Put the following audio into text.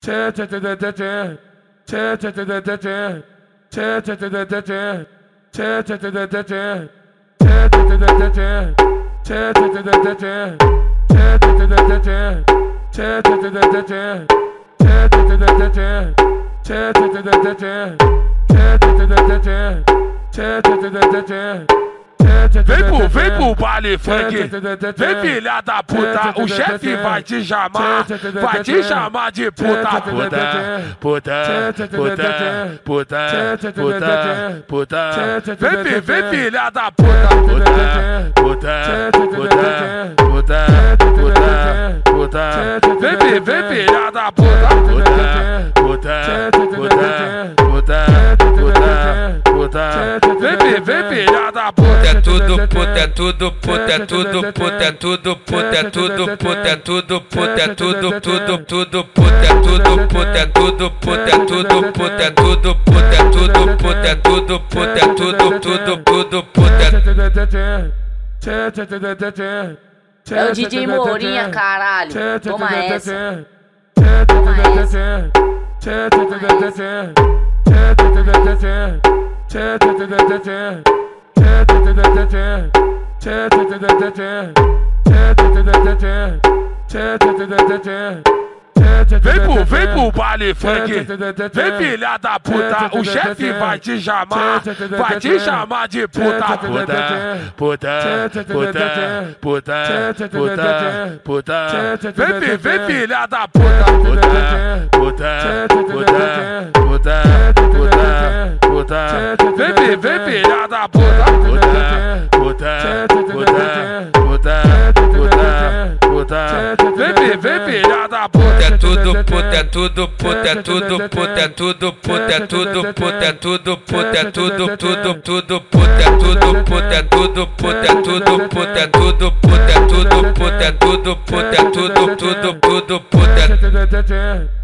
Vem pro baile funk, vem filha da puta, o chefe vai te chamar de puta, puta. Vem filha da puta, vem filha da puta, vem filha da puta. É tudo puta, é tudo puta, é tudo puta, é tudo puta, é tudo puta, é tudo puta, é tudo tudo puta, é tudo puta, é tudo puta, é tudo puta, é tudo puta, é tudo puta, é tudo puta, é tudo puta. É o DJ Mourinha, caralho. Toma essa. Toma essa. Vem pro baile funk, vem filha da puta, o chefe vai te chamar de puta, vem filha da puta, vem filha da puta, vem filha da puta. É tudo puta, é tudo puta, é tudo puta, é tudo puta, é tudo puta, é tudo puta, é tudo puta, é tudo puta, é tudo puta, é tudo puta, é tudo puta, é tudo puta, é tudo puta, é tudo puta.